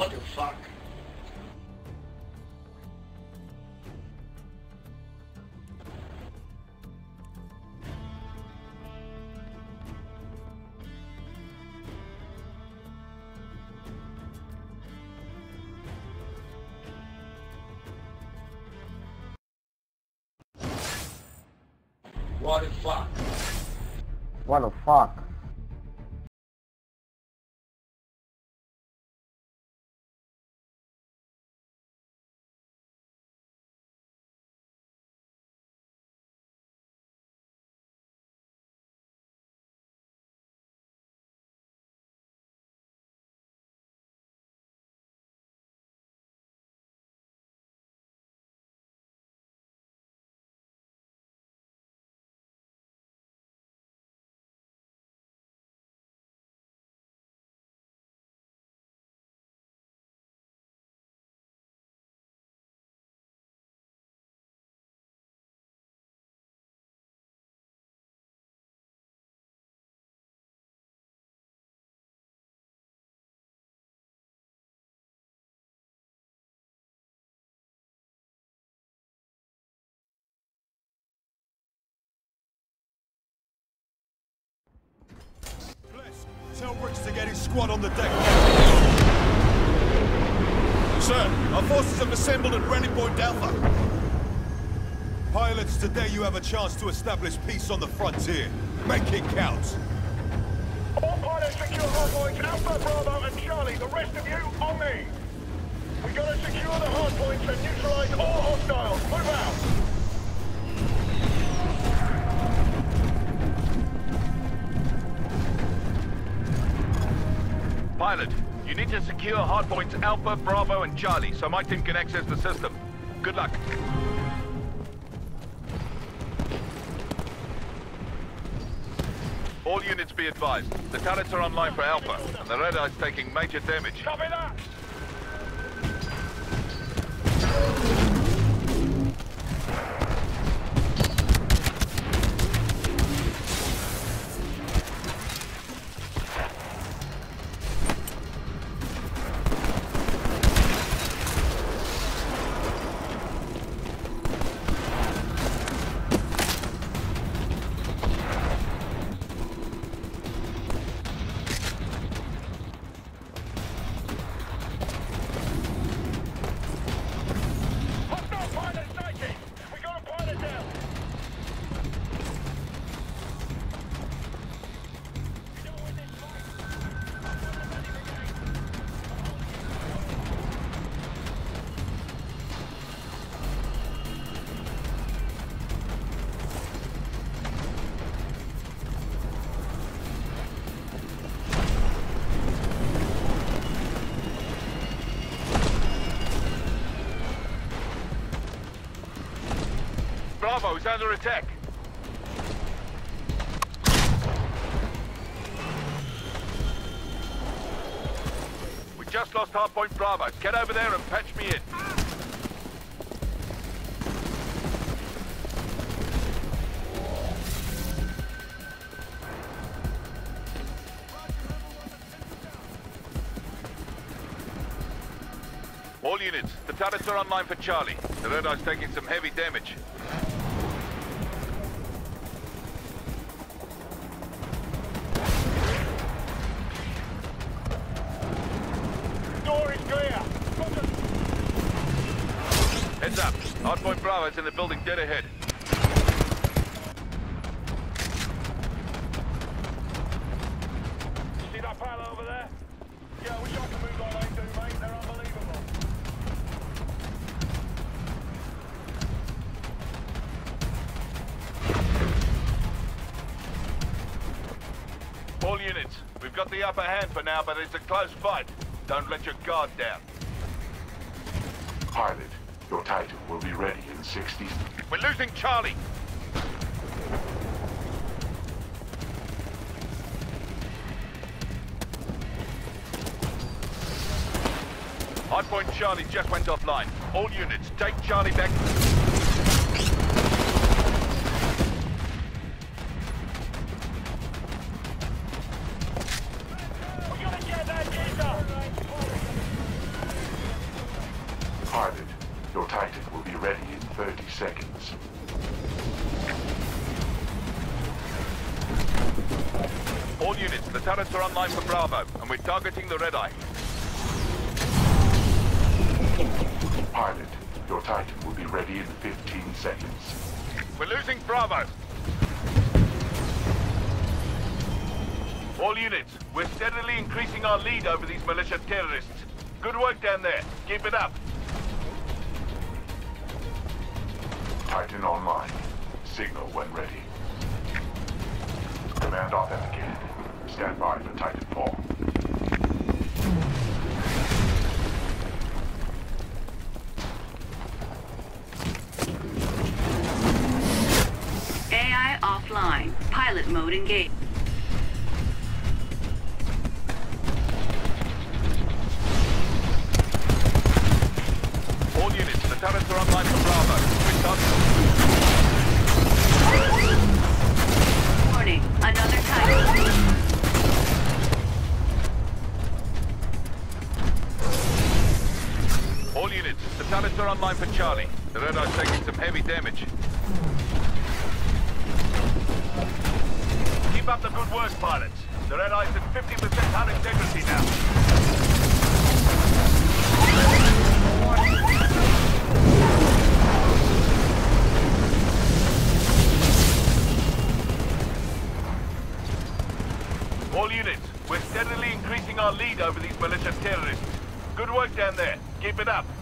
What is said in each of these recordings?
What the fuck? What the fuck? What the fuck? Tell Rich to get his squad on the deck. Sir, our forces have assembled at Rennie Point Alpha. Pilots, today you have a chance to establish peace on the frontier. Make it count. All pilots secure hardpoints, Alpha, Bravo and Charlie. The rest of you, on me. We gotta secure the hardpoints and neutralize all hostiles. Move out. Pilot, you need to secure hardpoints Alpha, Bravo, and Charlie so my team can access the system. Good luck. All units be advised. The turrets are online for Alpha, and the radar is taking major damage. Copy that. Bravo is under attack. We just lost hardpoint Bravo. Get over there and patch me in. All units, the turrets are online for Charlie. The radar's taking some heavy damage. Door is clear. Heads up. Hardpoint Bravo's in the building dead ahead. See that pilot over there? Yeah, I wish I could move like they do, mate. They're unbelievable. All units, we've got the upper hand for now, but it's a close fight. Don't let your guard down. Pilot, your Titan will be ready in 60. We're losing Charlie. Hardpoint Charlie just went offline. All units, take Charlie back. We gotta get that geezer. Pilot, your Titan will be ready in 30 seconds. All units, the turrets are online for Bravo, and we're targeting the red eye. Pilot, your Titan will be ready in 15 seconds. We're losing Bravo. All units, we're steadily increasing our lead over these militia terrorists. Good work down there. Keep it up. Titan online. Signal when ready. Command authenticated. Stand by for Titanfall. AI offline. Pilot mode engaged. All units, the turrets are online for Bravo. We're targeting. Warning, another Titan. All units, the turrets are online for Charlie. The red eye's taking some heavy damage. Keep up the good work, pilots. The red eye's at 50% hull integrity now. All units, we're steadily increasing our lead over these militia terrorists. Good work down there. Keep it up.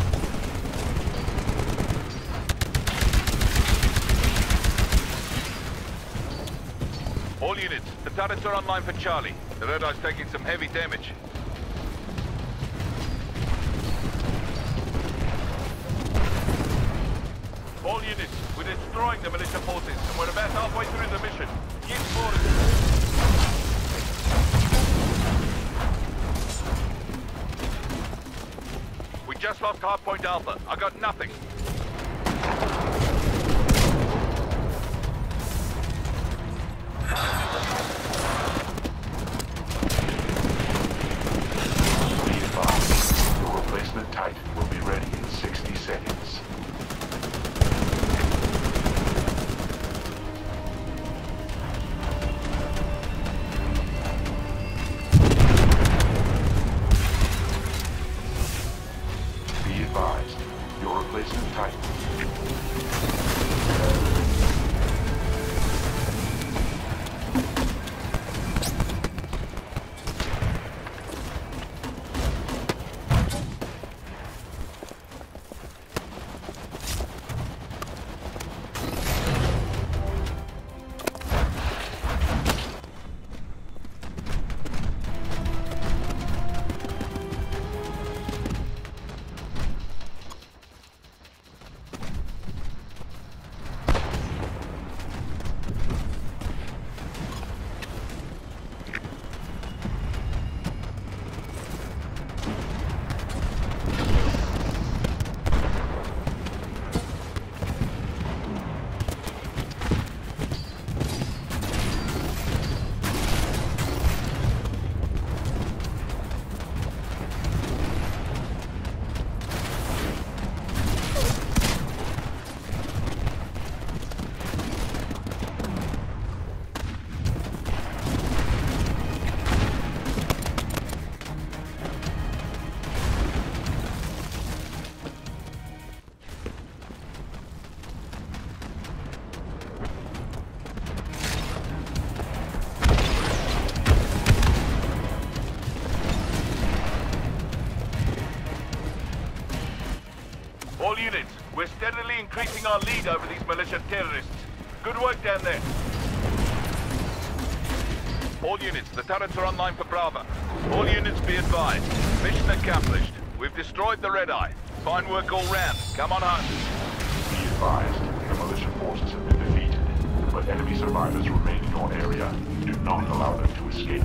All units, the turrets are online for Charlie. The red eye's taking some heavy damage. All units, we're destroying the militia forces, and we're about halfway through the mission. Keep forward. We just lost Hardpoint Alpha. I got nothing. Be advised, your replacement Titan will be ready in 60 seconds. Be advised, your replacement Titan. All units, we're steadily increasing our lead over these militia terrorists. Good work down there. All units, the turrets are online for Bravo. All units be advised. Mission accomplished. We've destroyed the red eye. Fine work all round. Come on home. Be advised, the militia forces have been defeated, but enemy survivors remain in your area. Do not allow them to escape.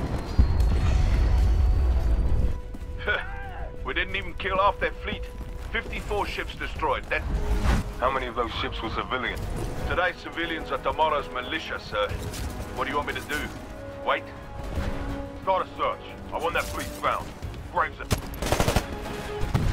We didn't even kill off their fleet. 54 ships destroyed. Then How many of those ships were civilian? today's civilians are tomorrow's militia, sir. What do you want me to do? Wait? Start a search. I want that fleet found. Graves it.